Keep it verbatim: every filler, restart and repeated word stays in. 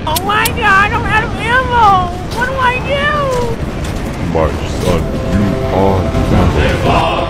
Oh my god, I'm out of ammo! What do I do? My son, you are never.